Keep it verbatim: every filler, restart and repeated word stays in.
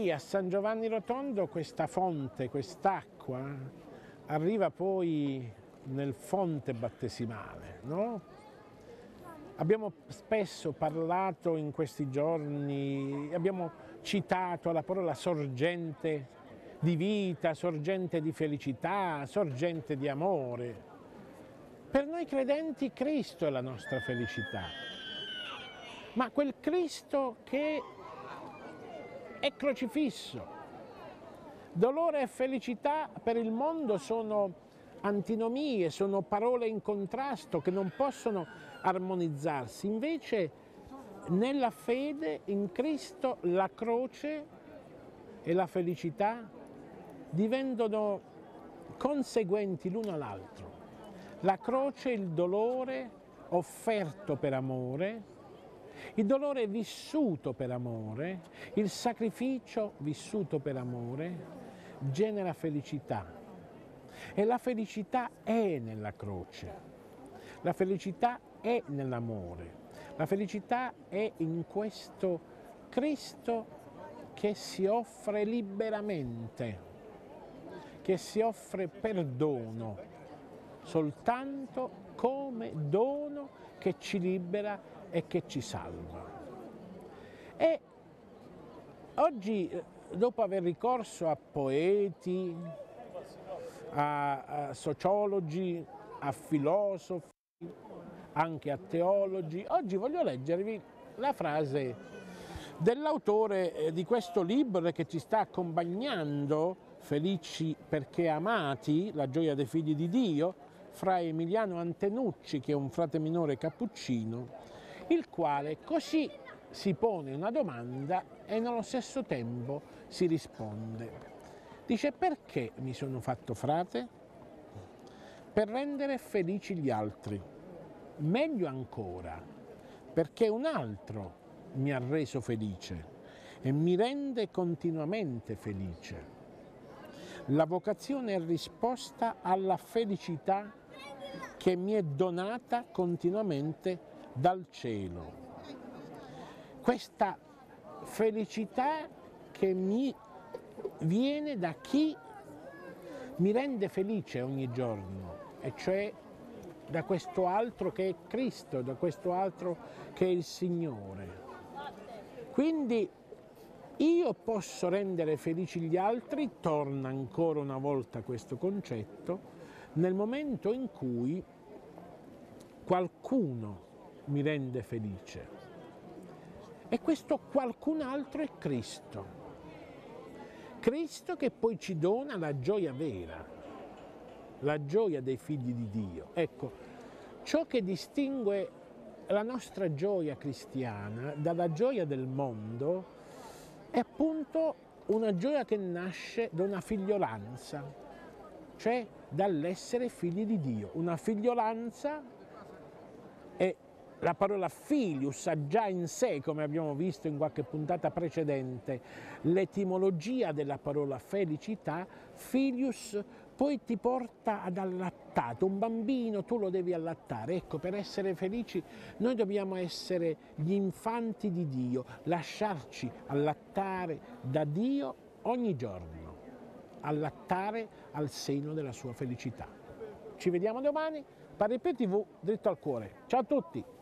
qui a San Giovanni Rotondo questa fonte, quest'acqua, arriva poi nel fonte battesimale, no? Abbiamo spesso parlato in questi giorni, abbiamo citato la parola sorgente di vita, sorgente di felicità, sorgente di amore. Per noi credenti Cristo è la nostra felicità, ma quel Cristo che è crocifisso. Dolore e felicità per il mondo sono antinomie, sono parole in contrasto che non possono armonizzarsi. Invece nella fede in Cristo la croce e la felicità diventano conseguenti l'uno all'altro. La croce è il dolore offerto per amore, il dolore vissuto per amore, il sacrificio vissuto per amore genera felicità e la felicità è nella croce, la felicità è nell'amore, la felicità è in questo Cristo che si offre liberamente, che si offre perdono soltanto come dono che ci libera e che ci salva. E oggi, dopo aver ricorso a poeti, a, a sociologi, a filosofi, anche a teologi, oggi voglio leggervi la frase dell'autore di questo libro che ci sta accompagnando, Felici perché amati, la gioia dei figli di Dio, fra Emiliano Antenucci, che è un frate minore cappuccino, il quale così si pone una domanda e nello stesso tempo si risponde. Dice: perché mi sono fatto frate? Per rendere felici gli altri. Meglio ancora, perché un altro mi ha reso felice e mi rende continuamente felice. La vocazione è risposta alla felicità che mi è donata continuamente dal cielo. Questa felicità che mi viene da chi mi rende felice ogni giorno, e cioè da questo altro che è Cristo, da questo altro che è il Signore. Quindi io posso rendere felici gli altri, torna ancora una volta questo concetto, nel momento in cui qualcuno mi rende felice. E questo qualcun altro è Cristo. Cristo che poi ci dona la gioia vera, la gioia dei figli di Dio. Ecco, ciò che distingue la nostra gioia cristiana dalla gioia del mondo è appunto una gioia che nasce da una figliolanza, cioè dall'essere figli di Dio. Una figliolanza, e la parola filius ha già in sé, come abbiamo visto in qualche puntata precedente, l'etimologia della parola felicità. Filius poi ti porta ad allattato, un bambino tu lo devi allattare. Ecco, per essere felici noi dobbiamo essere gli infanti di Dio, lasciarci allattare da Dio ogni giorno, allattare al seno della sua felicità. Ci vediamo domani, Paripè tivù, dritto al cuore. Ciao a tutti!